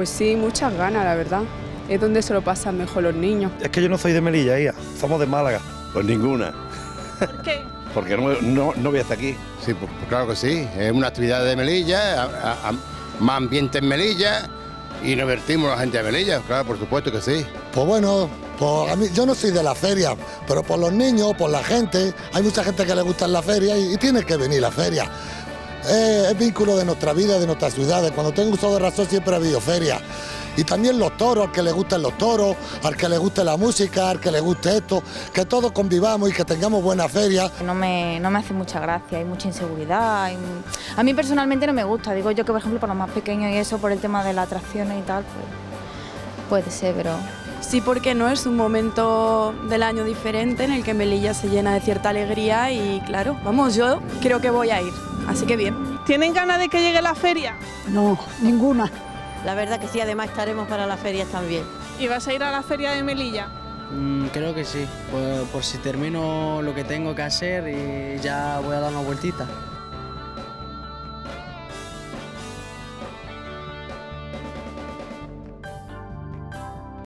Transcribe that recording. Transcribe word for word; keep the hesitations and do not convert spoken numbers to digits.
Pues sí, muchas ganas, la verdad. Es donde se lo pasan mejor los niños. Es que yo no soy de Melilla, hija. Somos de Málaga. Pues ninguna. ¿Por qué? Porque no, no, no voy hasta aquí. Sí, pues, pues claro que sí. Es una actividad de Melilla, a, a, a, más ambiente en Melilla y nos divertimos la gente de Melilla, claro, por supuesto que sí. Pues bueno, pues a mí, yo no soy de la feria, pero por los niños, por la gente, hay mucha gente que le gusta la feria y, y tiene que venir la feria. Eh, es vínculo de nuestra vida, de nuestras ciudades. Cuando tengo uso de razón siempre ha habido feria. Y también los toros, al que le gusten los toros, al que le guste la música, al que le guste esto, que todos convivamos y que tengamos buena feria. No me, no me hace mucha gracia, hay mucha inseguridad. Hay... A mí personalmente no me gusta, digo yo que por ejemplo para los más pequeños y eso, por el tema de las atracciones y tal, pues puede ser, pero... Sí, porque no es un momento del año diferente en el que Melilla se llena de cierta alegría y claro, vamos, yo creo que voy a ir, así que bien. ¿Tienen ganas de que llegue la feria? No, ninguna. La verdad que sí, además estaremos para las ferias también. ¿Y vas a ir a la feria de Melilla? Mm, creo que sí, por, por si termino lo que tengo que hacer y ya voy a dar una vueltita.